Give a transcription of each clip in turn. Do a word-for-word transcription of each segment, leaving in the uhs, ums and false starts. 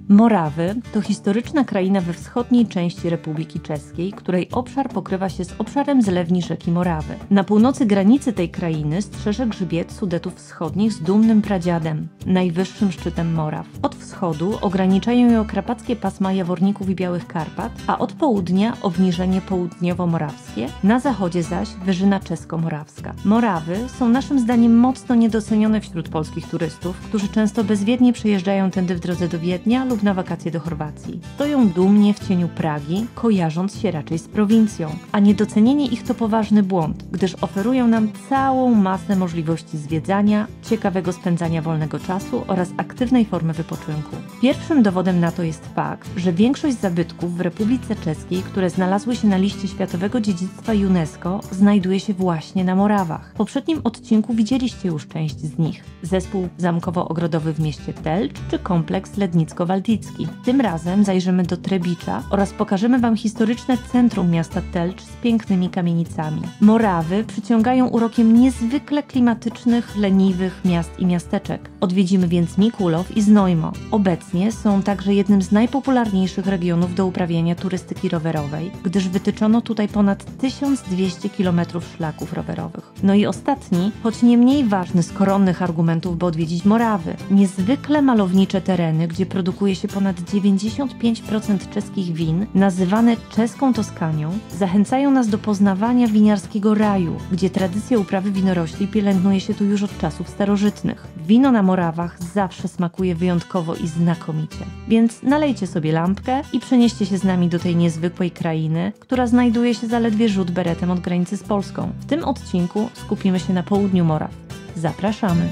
Morawy to historyczna kraina we wschodniej części Republiki Czeskiej, której obszar pokrywa się z obszarem zlewni rzeki Morawy. Na północy granicy tej krainy strzeże grzbiet Sudetów Wschodnich z dumnym pradziadem, najwyższym szczytem Moraw. Od wschodu ograniczają ją karpackie pasma Jaworników i Białych Karpat, a od południa obniżenie południowo-morawskie, na zachodzie zaś wyżyna czesko-morawska. Morawy są naszym zdaniem mocno niedocenione wśród polskich turystów, którzy często bezwiednie przejeżdżają tędy w drodze do Wiednia lub na wakacje do Chorwacji. Stoją dumnie w cieniu Pragi, kojarząc się raczej z prowincją. A niedocenienie ich to poważny błąd, gdyż oferują nam całą masę możliwości zwiedzania, ciekawego spędzania wolnego czasu oraz aktywnej formy wypoczynku. Pierwszym dowodem na to jest fakt, że większość zabytków w Republice Czeskiej, które znalazły się na liście Światowego Dziedzictwa UNESCO, znajduje się właśnie na Morawach. W poprzednim odcinku widzieliście już część z nich. Zespół zamkowo-ogrodowy w mieście Telcz czy kompleks lednicko-walticki. Tym razem zajrzymy do Trebicza oraz pokażemy Wam historyczne centrum miasta Telcz z pięknymi kamienicami. Morawy przyciągają urokiem niezwykle klimatycznych, leniwych miast i miasteczek. Odwiedzimy więc Mikulow i Znojmo. Obecnie są także jednym z najpopularniejszych regionów do uprawiania turystyki rowerowej, gdyż wytyczono tutaj ponad tysiąc dwieście kilometrów szlaków rowerowych. No i ostatni, choć nie mniej ważny z koronnych argumentów, by odwiedzić Morawy. Niezwykle malownicze tereny, gdzie produkuje się ponad dziewięćdziesiąt pięć procent czeskich win, nazywane czeską Toskanią, zachęcają nas do poznawania winiarskiego raju, gdzie tradycja uprawy winorośli pielęgnuje się tu już od czasów starożytnych. Wino na Morawach zawsze smakuje wyjątkowo i znakomicie. Więc nalejcie sobie lampkę i przenieście się z nami do tej niezwykłej krainy, która znajduje się zaledwie rzut beretem od granicy z Polską. W tym odcinku skupimy się na południu Moraw. Zapraszamy!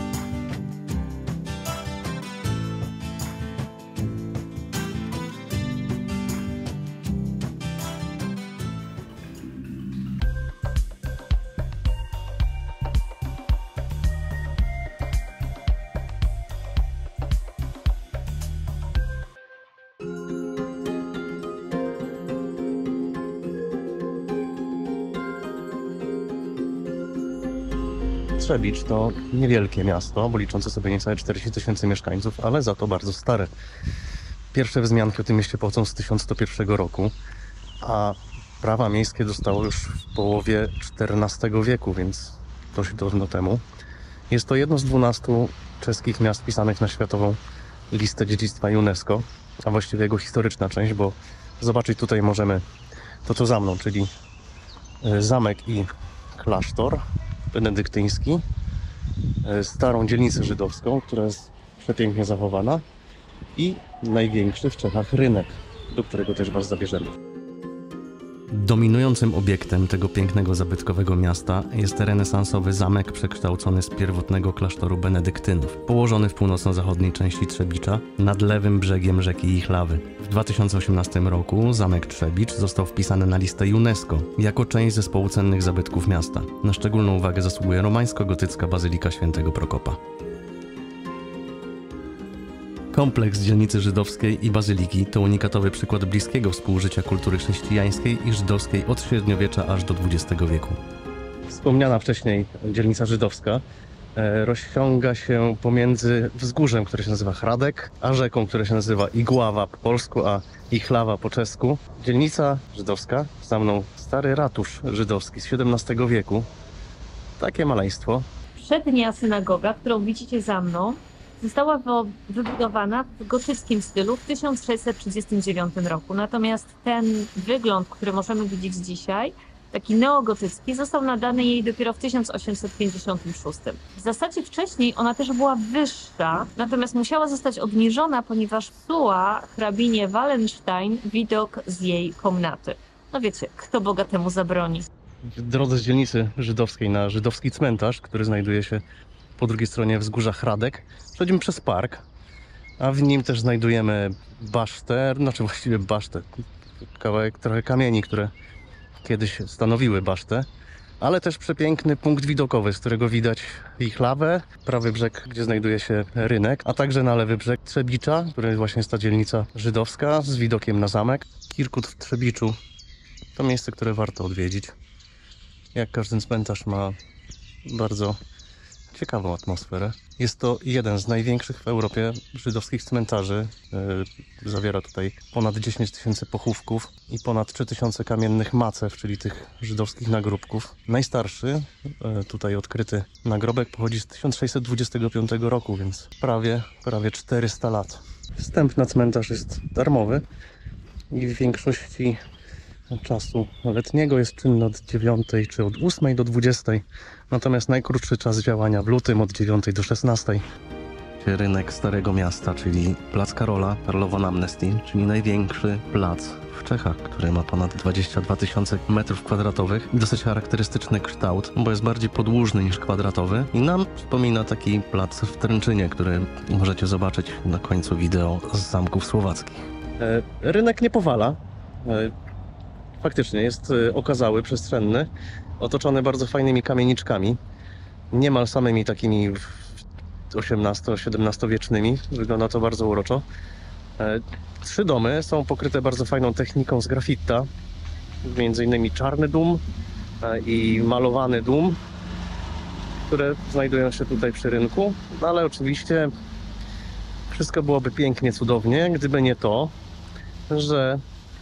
Trzebicz to niewielkie miasto, bo liczące sobie niecałe czterdzieści tysięcy mieszkańców, ale za to bardzo stare. Pierwsze wzmianki o tym mieście pochodzą z tysiąc sto pierwszego roku, a prawa miejskie dostało już w połowie czternastego wieku, więc dość dawno temu. Jest to jedno z dwunastu czeskich miast wpisanych na Światową Listę Dziedzictwa UNESCO, a właściwie jego historyczna część, bo zobaczyć tutaj możemy to, co za mną, czyli zamek i klasztor benedyktyński, starą dzielnicę żydowską, która jest przepięknie zachowana, i największy w Czechach rynek, do którego też Was zabierzemy. Dominującym obiektem tego pięknego, zabytkowego miasta jest renesansowy zamek przekształcony z pierwotnego klasztoru benedyktynów, położony w północno-zachodniej części Trzebicza, nad lewym brzegiem rzeki Jichlawy. W dwa tysiące osiemnastym roku zamek Trzebicz został wpisany na listę UNESCO jako część zespołu cennych zabytków miasta. Na szczególną uwagę zasługuje romańsko-gotycka Bazylika Świętego Prokopa. Kompleks dzielnicy żydowskiej i bazyliki to unikatowy przykład bliskiego współżycia kultury chrześcijańskiej i żydowskiej od średniowiecza aż do dwudziestego wieku. Wspomniana wcześniej dzielnica żydowska e, rozciąga się pomiędzy wzgórzem, które się nazywa Hradek, a rzeką, która się nazywa Igława po polsku, a Jichlawa po czesku. Dzielnica żydowska, za mną stary ratusz żydowski z siedemnastego wieku. Takie maleństwo. Przednia synagoga, którą widzicie za mną, została wybudowana w gotyckim stylu w tysiąc sześćset trzydziestym dziewiątym roku. Natomiast ten wygląd, który możemy widzieć dzisiaj, taki neogotycki, został nadany jej dopiero w tysiąc osiemset pięćdziesiątym szóstym. W zasadzie wcześniej ona też była wyższa, natomiast musiała zostać obniżona, ponieważ psuła hrabinie Wallenstein widok z jej komnaty. No wiecie, kto bogatemu zabroni. W drodze z dzielnicy żydowskiej na żydowski cmentarz, który znajduje się po drugiej stronie wzgórza Hradek, przechodzimy przez park, a w nim też znajdujemy basztę, znaczy właściwie basztę, kawałek trochę kamieni, które kiedyś stanowiły basztę, ale też przepiękny punkt widokowy, z którego widać Jichlawę, prawy brzeg, gdzie znajduje się rynek, a także na lewy brzeg Trzebicza, który właśnie jest ta dzielnica żydowska z widokiem na zamek. Kirkut w Trzebiczu to miejsce, które warto odwiedzić. Jak każdy cmentarz, ma bardzo ciekawą atmosferę. Jest to jeden z największych w Europie żydowskich cmentarzy. Yy, zawiera tutaj ponad dziesięć tysięcy pochówków i ponad trzy tysiące kamiennych macew, czyli tych żydowskich nagrobków. Najstarszy, yy, tutaj odkryty nagrobek, pochodzi z tysiąc sześćset dwudziestego piątego roku, więc prawie, prawie czterysta lat. Wstęp na cmentarz jest darmowy i w większości czasu letniego jest czynny od dziewiątej czy od ósmej do dwudziestej, natomiast najkrótszy czas działania w lutym od dziewiątej do szesnastej. Rynek Starego Miasta, czyli Plac Karola, Karlov on Amnesty, czyli największy plac w Czechach, który ma ponad dwadzieścia dwa tysiące metrów kwadratowych. Dosyć charakterystyczny kształt, bo jest bardziej podłużny niż kwadratowy i nam przypomina taki plac w Tręczynie, który możecie zobaczyć na końcu wideo z zamków słowackich. E, rynek nie powala. E, faktycznie jest okazały, przestrzenny, otoczony bardzo fajnymi kamieniczkami, niemal samymi takimi osiemnasto-siedemnastowiecznymi. Wygląda to bardzo uroczo. Trzy domy są pokryte bardzo fajną techniką z grafitta, między innymi czarny dum i malowany dum, które znajdują się tutaj przy rynku, no ale oczywiście wszystko byłoby pięknie, cudownie, gdyby nie to, że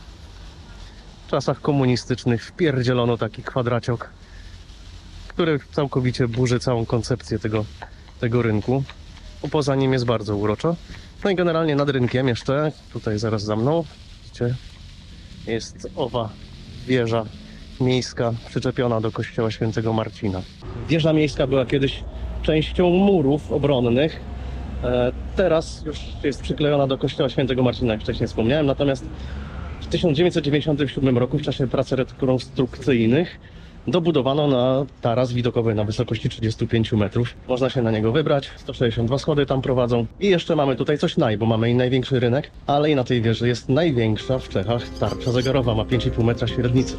w czasach komunistycznych wpierdzielono taki kwadraciok, który całkowicie burzy całą koncepcję tego, tego rynku. Bo poza nim jest bardzo uroczo. No i generalnie nad rynkiem jeszcze, tutaj zaraz za mną, widzicie, jest owa wieża miejska przyczepiona do kościoła świętego Marcina. Wieża miejska była kiedyś częścią murów obronnych. Teraz już jest przyklejona do kościoła świętego Marcina, jak wcześniej wspomniałem, natomiast w tysiąc dziewięćset dziewięćdziesiątym siódmym roku w czasie prac rekonstrukcyjnych dobudowano na taras widokowy na wysokości trzydziestu pięciu metrów. Można się na niego wybrać, sto sześćdziesiąt dwa schody tam prowadzą. I jeszcze mamy tutaj coś naj, bo mamy i największy rynek, ale i na tej wieży jest największa w Czechach tarcza zegarowa, ma pięć i pół metra średnicy.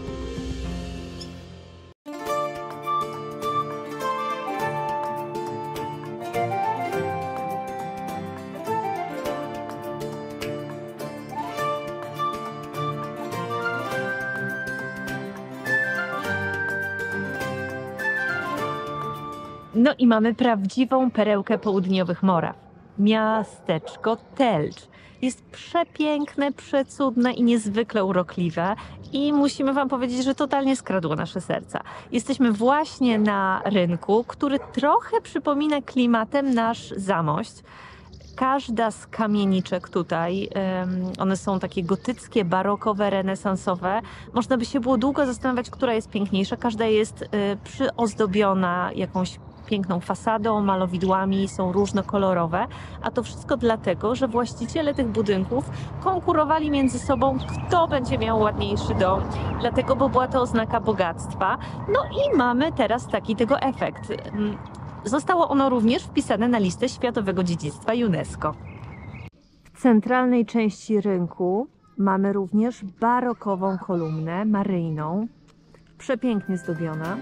No i mamy prawdziwą perełkę południowych Moraw. Miasteczko Telcz. Jest przepiękne, przecudne i niezwykle urokliwe i musimy wam powiedzieć, że totalnie skradło nasze serca. Jesteśmy właśnie na rynku, który trochę przypomina klimatem nasz Zamość. Każda z kamieniczek tutaj, one są takie gotyckie, barokowe, renesansowe. Można by się było długo zastanawiać, która jest piękniejsza. Każda jest przyozdobiona jakąś piękną fasadą, malowidłami, są różnokolorowe, a to wszystko dlatego, że właściciele tych budynków konkurowali między sobą, kto będzie miał ładniejszy dom, dlatego, bo była to oznaka bogactwa. No i mamy teraz taki tego efekt. Zostało ono również wpisane na listę Światowego Dziedzictwa UNESCO. W centralnej części rynku mamy również barokową kolumnę maryjną, przepięknie zdobiona.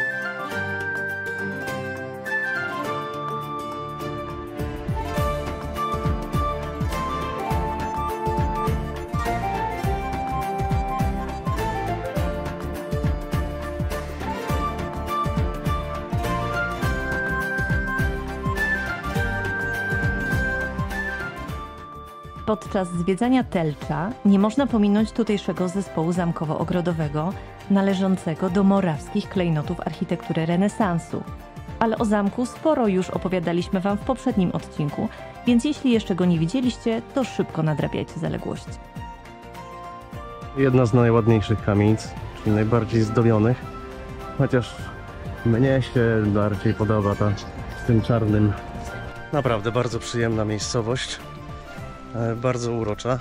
Podczas zwiedzania Telcza nie można pominąć tutejszego zespołu zamkowo-ogrodowego należącego do morawskich klejnotów architektury renesansu. Ale o zamku sporo już opowiadaliśmy wam w poprzednim odcinku, więc jeśli jeszcze go nie widzieliście, to szybko nadrabiajcie zaległości. Jedna z najładniejszych kamienic, czyli najbardziej zdobionych, chociaż mnie się bardziej podoba ta z tym czarnym. Naprawdę bardzo przyjemna miejscowość. Bardzo urocza.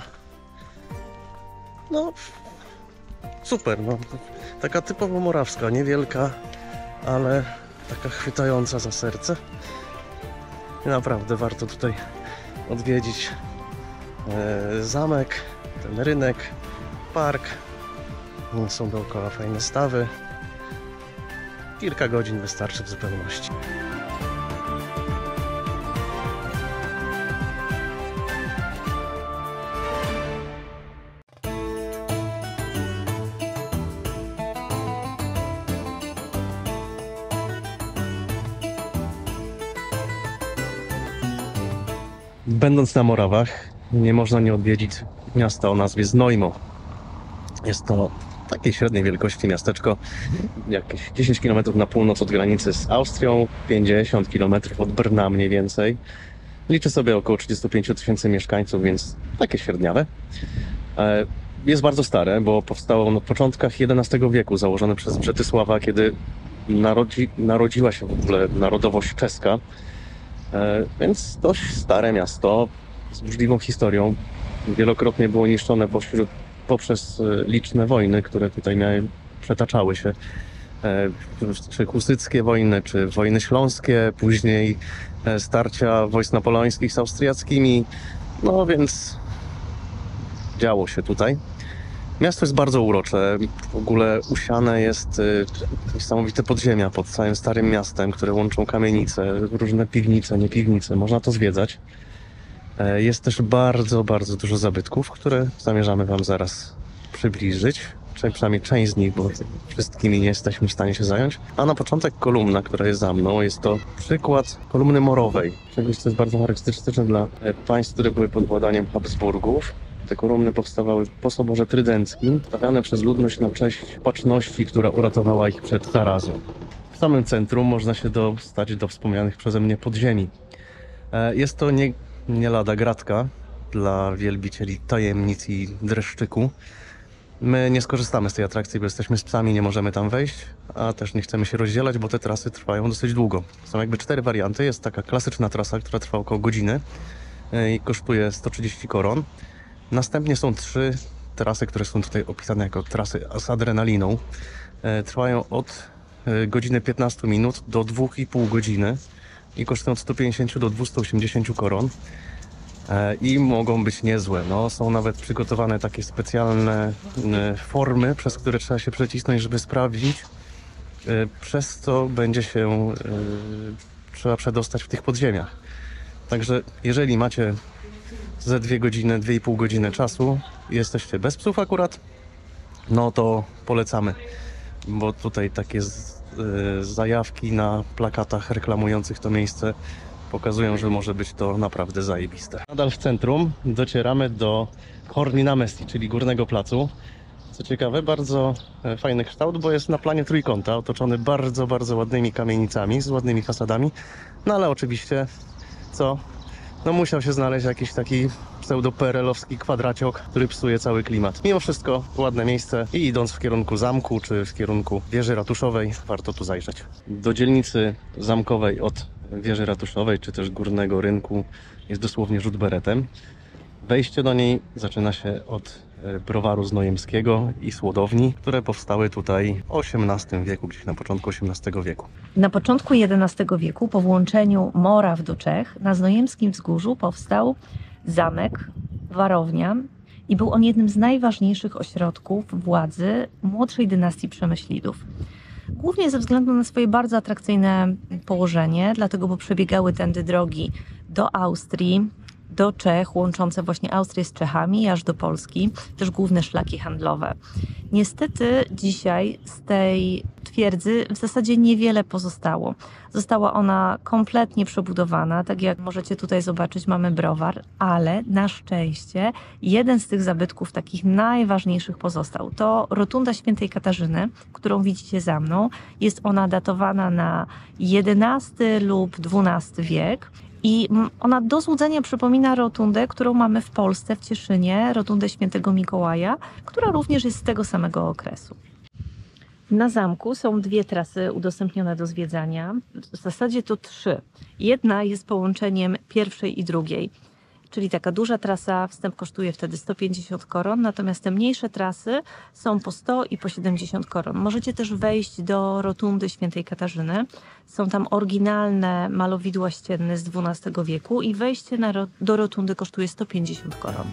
No, super, no. Taka typowo morawska, niewielka, ale taka chwytająca za serce. I naprawdę warto tutaj odwiedzić e, zamek, ten rynek, park. Są dookoła fajne stawy. Kilka godzin wystarczy w zupełności. Będąc na Morawach, nie można nie odwiedzić miasta o nazwie Znojmo. Jest to takiej średniej wielkości miasteczko, jakieś dziesięć kilometrów na północ od granicy z Austrią, pięćdziesiąt kilometrów od Brna mniej więcej. Liczy sobie około trzydzieści pięć tysięcy mieszkańców, więc takie średniawe. Jest bardzo stare, bo powstało na początkach jedenastego wieku, założone przez Brzetysława, kiedy narodzi, narodziła się w ogóle narodowość czeska. Więc dość stare miasto z burzliwą historią. Wielokrotnie było niszczone pośród, poprzez liczne wojny, które tutaj miały, przetaczały się. Czy husyckie wojny, czy wojny śląskie, później starcia wojsk napoleońskich z austriackimi. No więc działo się tutaj. Miasto jest bardzo urocze. W ogóle usiane jest niesamowite podziemia pod całym starym miastem, które łączą kamienice, różne piwnice, nie piwnice. Można to zwiedzać. Jest też bardzo, bardzo dużo zabytków, które zamierzamy Wam zaraz przybliżyć. Czy przynajmniej część z nich, bo wszystkimi nie jesteśmy w stanie się zająć. A na początek kolumna, która jest za mną, jest to przykład kolumny morowej. Czegoś, co jest bardzo charakterystyczne dla państw, które były pod władaniem Habsburgów. Te kolumny powstawały po Soborze Trydenckim, stawiane przez ludność na cześć baczności, która uratowała ich przed zarazą. W samym centrum można się dostać do wspomnianych przeze mnie podziemi. Jest to nie, nie lada gratka dla wielbicieli tajemnic i dreszczyku. My nie skorzystamy z tej atrakcji, bo jesteśmy z psami, nie możemy tam wejść, a też nie chcemy się rozdzielać, bo te trasy trwają dosyć długo. Są jakby cztery warianty. Jest taka klasyczna trasa, która trwa około godziny i kosztuje sto trzydzieści koron. Następnie są trzy trasy, które są tutaj opisane jako trasy z adrenaliną. Trwają od godziny piętnastu minut do dwóch i pół godziny i kosztują od stu pięćdziesięciu do dwustu osiemdziesięciu koron. I mogą być niezłe. No, są nawet przygotowane takie specjalne formy, przez które trzeba się przecisnąć, żeby sprawdzić, przez co będzie się trzeba przedostać w tych podziemiach. Także jeżeli macie ze dwie godziny, dwie i pół godziny czasu, jesteście bez psów akurat, no to polecamy, bo tutaj takie z, y, zajawki na plakatach reklamujących to miejsce pokazują, że może być to naprawdę zajebiste. Nadal w centrum docieramy do Horní náměstí, czyli Górnego Placu. Co ciekawe, bardzo fajny kształt, bo jest na planie trójkąta, otoczony bardzo, bardzo ładnymi kamienicami, z ładnymi fasadami. No ale oczywiście, co? No musiał się znaleźć jakiś taki pseudo-perelowski kwadraciok, który psuje cały klimat. Mimo wszystko ładne miejsce i idąc w kierunku zamku, czy w kierunku wieży ratuszowej, warto tu zajrzeć. Do dzielnicy zamkowej od wieży ratuszowej, czy też Górnego Rynku jest dosłownie rzut beretem. Wejście do niej zaczyna się od browaru znojemskiego i słodowni, które powstały tutaj w osiemnastym wieku, gdzieś na początku osiemnastego wieku. Na początku jedenastego wieku, po włączeniu Moraw do Czech, na Znojemskim Wzgórzu powstał zamek, warownia i był on jednym z najważniejszych ośrodków władzy młodszej dynastii Przemyślidów. Głównie ze względu na swoje bardzo atrakcyjne położenie, dlatego bo przebiegały tędy drogi do Austrii, do Czech, łączące właśnie Austrię z Czechami, aż do Polski, też główne szlaki handlowe. Niestety dzisiaj z tej twierdzy w zasadzie niewiele pozostało. Została ona kompletnie przebudowana, tak jak możecie tutaj zobaczyć, mamy browar, ale na szczęście jeden z tych zabytków takich najważniejszych pozostał. To rotunda Świętej Katarzyny, którą widzicie za mną. Jest ona datowana na jedenasty lub dwunasty wiek. I ona do złudzenia przypomina rotundę, którą mamy w Polsce, w Cieszynie, rotundę Świętego Mikołaja, która również jest z tego samego okresu. Na zamku są dwie trasy udostępnione do zwiedzania, w zasadzie to trzy. Jedna jest połączeniem pierwszej i drugiej, czyli taka duża trasa, wstęp kosztuje wtedy sto pięćdziesiąt koron, natomiast te mniejsze trasy są po sto i po siedemdziesiąt koron. Możecie też wejść do rotundy Świętej Katarzyny. Są tam oryginalne malowidła ścienne z dwunastego wieku i wejście na ro do rotundy kosztuje sto pięćdziesiąt koron.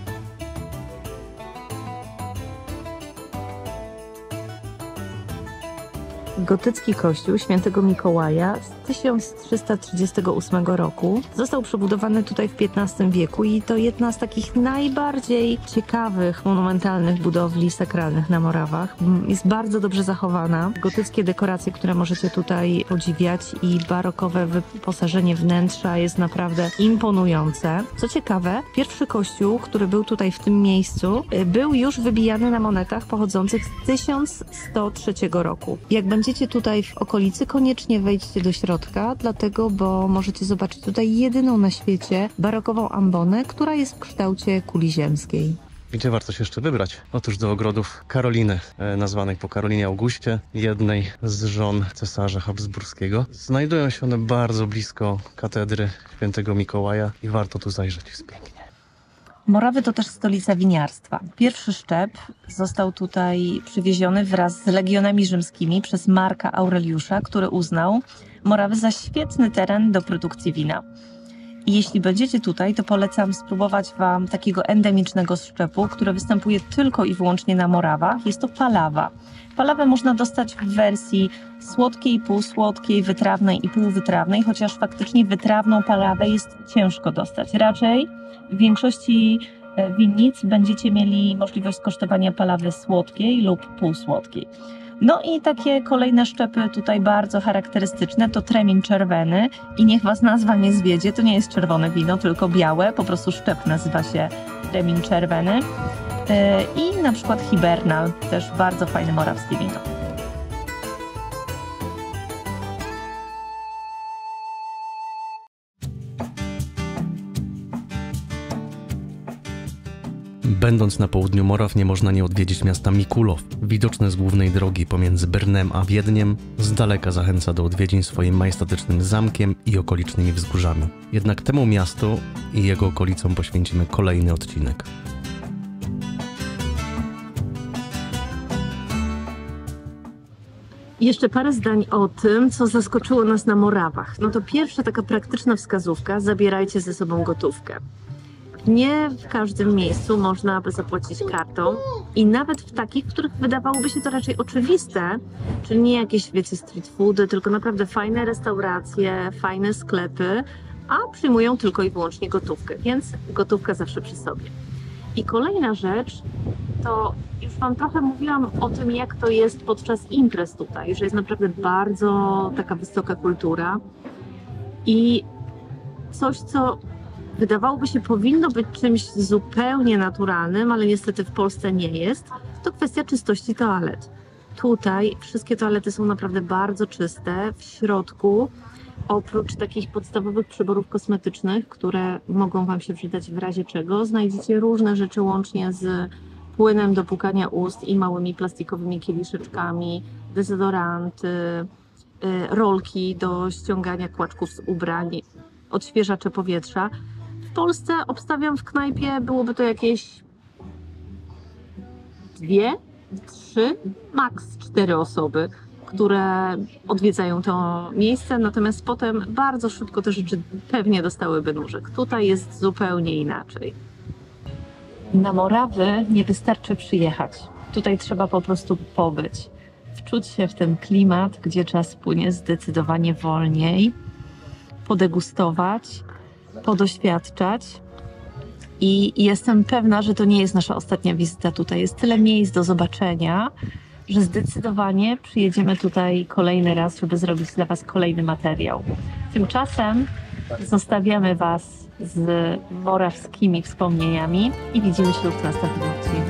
gotycki kościół świętego Mikołaja z tysiąc trzysta trzydziestego ósmego roku. Został przebudowany tutaj w piętnastym wieku i to jedna z takich najbardziej ciekawych, monumentalnych budowli sakralnych na Morawach. Jest bardzo dobrze zachowana. Gotyckie dekoracje, które możecie tutaj podziwiać i barokowe wyposażenie wnętrza jest naprawdę imponujące. Co ciekawe, pierwszy kościół, który był tutaj w tym miejscu, był już wybijany na monetach pochodzących z tysiąc sto trzeciego roku. Jak będziecie tutaj w okolicy, koniecznie wejdźcie do środka, dlatego, bo możecie zobaczyć tutaj jedyną na świecie barokową ambonę, która jest w kształcie kuli ziemskiej. Gdzie warto się jeszcze wybrać? Otóż do ogrodów Karoliny, e, nazwanych po Karolinie Augustie, jednej z żon cesarza habsburskiego. Znajdują się one bardzo blisko katedry świętego Mikołaja i warto tu zajrzeć, jest pięknie. Morawy to też stolica winiarstwa. Pierwszy szczep został tutaj przywieziony wraz z legionami rzymskimi przez Marka Aureliusza, który uznał Morawy za świetny teren do produkcji wina. I jeśli będziecie tutaj, to polecam spróbować Wam takiego endemicznego szczepu, który występuje tylko i wyłącznie na Morawach. Jest to palawa. Palawę można dostać w wersji słodkiej, półsłodkiej, wytrawnej i półwytrawnej, chociaż faktycznie wytrawną palawę jest ciężko dostać. Raczej w większości winnic będziecie mieli możliwość skosztowania palawy słodkiej lub półsłodkiej. No i takie kolejne szczepy tutaj bardzo charakterystyczne to Tremin czerwony i niech Was nazwa nie zwiedzie, to nie jest czerwone wino, tylko białe, po prostu szczep nazywa się Tremin czerwony i na przykład Hibernal, też bardzo fajne morawskie wino. Będąc na południu Moraw, nie można nie odwiedzić miasta Mikulow. Widoczne z głównej drogi pomiędzy Brnem a Wiedniem, z daleka zachęca do odwiedzin swoim majestatycznym zamkiem i okolicznymi wzgórzami. Jednak temu miastu i jego okolicom poświęcimy kolejny odcinek. Jeszcze parę zdań o tym, co zaskoczyło nas na Morawach. No to pierwsza taka praktyczna wskazówka, zabierajcie ze sobą gotówkę. Nie w każdym miejscu można by zapłacić kartą i nawet w takich, w których wydawałoby się to raczej oczywiste, czyli nie jakieś, wiecie, street foody, tylko naprawdę fajne restauracje, fajne sklepy, a przyjmują tylko i wyłącznie gotówkę, więc gotówka zawsze przy sobie. I kolejna rzecz, to już Wam trochę mówiłam o tym, jak to jest podczas imprez tutaj, że jest naprawdę bardzo taka wysoka kultura i coś, co wydawałoby się powinno być czymś zupełnie naturalnym, ale niestety w Polsce nie jest, to kwestia czystości toalet. Tutaj wszystkie toalety są naprawdę bardzo czyste. W środku, oprócz takich podstawowych przyborów kosmetycznych, które mogą Wam się przydać w razie czego, znajdziecie różne rzeczy łącznie z płynem do płukania ust i małymi plastikowymi kieliszeczkami, dezodoranty, rolki do ściągania kłaczków z ubrań, odświeżacze powietrza. W Polsce obstawiam w knajpie byłoby to jakieś dwie, trzy, maks cztery osoby, które odwiedzają to miejsce, natomiast potem bardzo szybko te rzeczy pewnie dostałyby nóżek. Tutaj jest zupełnie inaczej. Na Morawy nie wystarczy przyjechać. Tutaj trzeba po prostu pobyć, wczuć się w ten klimat, gdzie czas płynie zdecydowanie wolniej, podegustować, podoświadczać i jestem pewna, że to nie jest nasza ostatnia wizyta tutaj. Jest tyle miejsc do zobaczenia, że zdecydowanie przyjedziemy tutaj kolejny raz, żeby zrobić dla Was kolejny materiał. Tymczasem zostawiamy Was z morawskimi wspomnieniami i widzimy się w następnym odcinku.